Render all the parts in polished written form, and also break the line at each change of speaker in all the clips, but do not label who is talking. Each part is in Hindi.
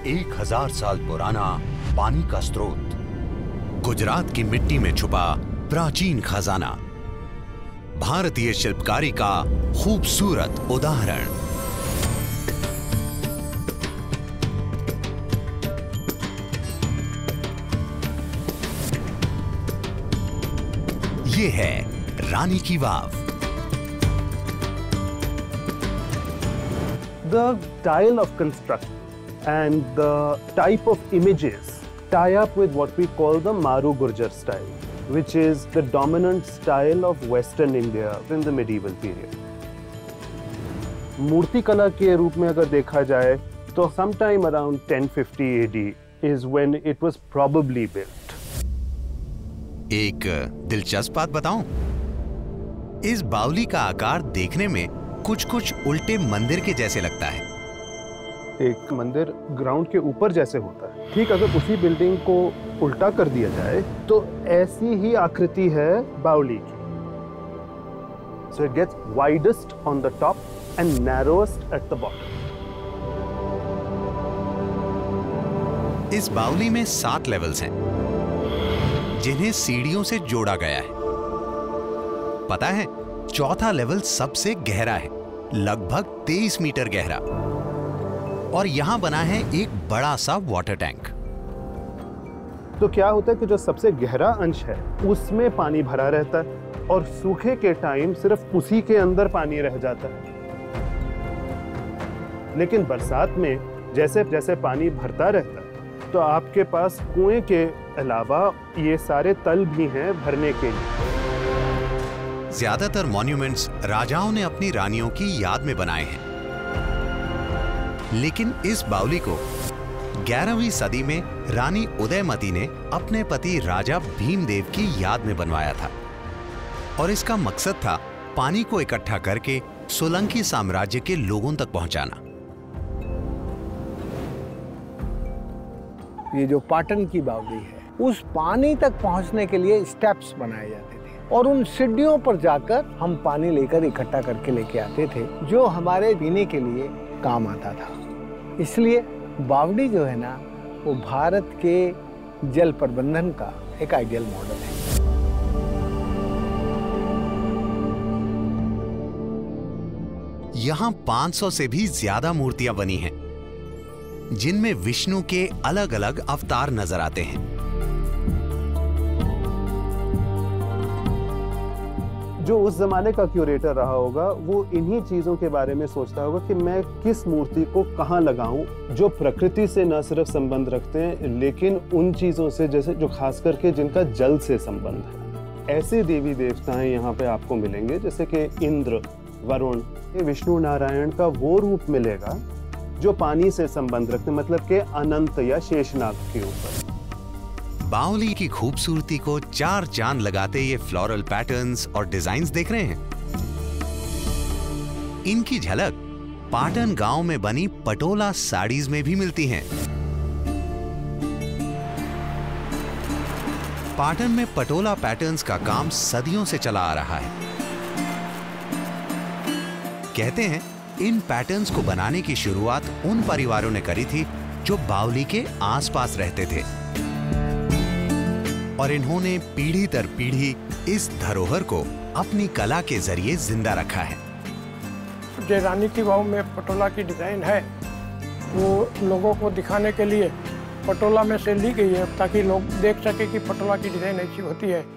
1000 साल पुराना पानी का स्रोत, गुजरात की मिट्टी में छुपा प्राचीन खजाना, भारतीय शिल्पकारी का खूबसूरत उदाहरण। ये है रानी की वाव।
The style of construction and the type of images tie up with what we call the Maru Gurjar style, which is the dominant style of Western India in the medieval period. मूर्ति कला के रूप में अगर देखा जाए तो sometime around 1050 AD is when it was probably built.
एक दिलचस्प बात बताऊं, इस बावली का आकार देखने में कुछ उल्टे मंदिर के जैसे लगता है।
एक मंदिर ग्राउंड के ऊपर जैसे होता है, ठीक अगर उसी बिल्डिंग को उल्टा कर दिया जाए तो ऐसी ही आकृति है बावली की। So it gets widest on the top and narrowest at the bottom.
इस बावली में 7 लेवल्स हैं, जिन्हें सीढ़ियों से जोड़ा गया है। पता है, चौथा लेवल सबसे गहरा है, लगभग 23 मीटर गहरा, और यहां बना है एक बड़ा सा वाटर टैंक।
तो क्या होता है कि जो सबसे गहरा अंश है उसमें पानी भरा रहता है और सूखे के टाइम सिर्फ उसी के अंदर पानी रह जाता है। लेकिन बरसात में जैसे जैसे पानी भरता रहता है तो आपके पास कुएं के अलावा ये सारे तल भी हैं भरने के लिए।
ज्यादातर मॉन्यूमेंट्स राजाओं ने अपनी रानियों की याद में बनाए हैं, लेकिन इस बावली को 11वीं सदी में रानी उदयमती ने अपने पति राजा भीमदेव की याद में बनवाया था, और इसका मकसद था पानी को इकट्ठा करके सोलंकी साम्राज्य के लोगों तक पहुंचाना।
ये जो पाटन की बावली है, उस पानी तक पहुंचने के लिए स्टेप्स बनाए जाते थे, और उन सीढ़ियों पर जाकर हम पानी लेकर इकट्ठा करके लेके आते थे, जो हमारे पीने के लिए काम आता था। इसलिए बावली जो है ना, वो भारत के जल प्रबंधन का एक आइडियल मॉडल है।
यहां 500 से भी ज्यादा मूर्तियां बनी हैं, जिनमें विष्णु के अलग अलग अवतार नजर आते हैं।
जो उस जमाने का क्यूरेटर रहा होगा वो इन्हीं चीजों के बारे में सोचता होगा कि मैं किस मूर्ति को कहां लगाऊं, जो प्रकृति से न सिर्फ संबंध रखते हैं लेकिन उन चीजों से जैसे जो खास करके जिनका जल से संबंध है। ऐसे देवी देवताएं यहाँ पे आपको मिलेंगे जैसे कि इंद्र, वरुण, ये विष्णु नारायण का वो रूप मिलेगा जो पानी से संबंध रखते, मतलब के अनंत या शेषनाग के ऊपर।
बावली की खूबसूरती को 4 चांद लगाते ये फ्लोरल पैटर्न्स और डिजाइन्स देख रहे हैं। इनकी झलक पाटन गांव में बनी पटोला साड़ीज में भी मिलती हैं। पाटन में पटोला पैटर्न्स का काम सदियों से चला आ रहा है। कहते हैं इन पैटर्न्स को बनाने की शुरुआत उन परिवारों ने करी थी जो बावली के आसपास रहते थे, और इन्होंने पीढ़ी दर पीढ़ी इस धरोहर को अपनी कला के जरिए जिंदा रखा है।
जो रानी की वाव में पटोला की डिजाइन है, वो लोगों को दिखाने के लिए पटोला में से ली गई है, ताकि लोग देख सके कि पटोला की डिजाइन ऐसी होती है।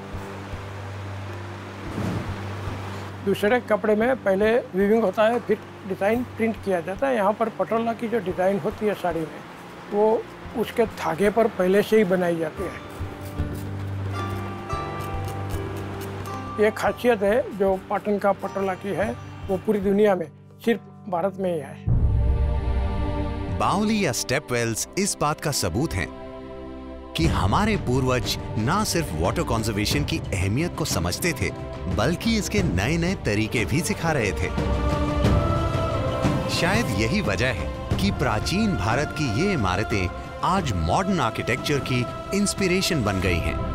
दूसरे कपड़े में पहले वीविंग होता है, फिर डिज़ाइन प्रिंट किया जाता है। यहाँ पर पटोला की जो डिज़ाइन होती है साड़ी में, वो उसके धागे पर पहले से ही बनाई जाती है। ये खासियत है जो पाटन का पटोला की है, वो पूरी दुनिया में सिर्फ भारत में ही है।
बावली या स्टेपवेल्स इस बात का सबूत हैं कि हमारे पूर्वज ना सिर्फ वाटर कंजर्वेशन की अहमियत को समझते थे, बल्कि इसके नए नए तरीके भी सिखा रहे थे। शायद यही वजह है कि प्राचीन भारत की ये इमारतें आज मॉडर्न आर्किटेक्चर की इंस्पिरेशन बन गई हैं।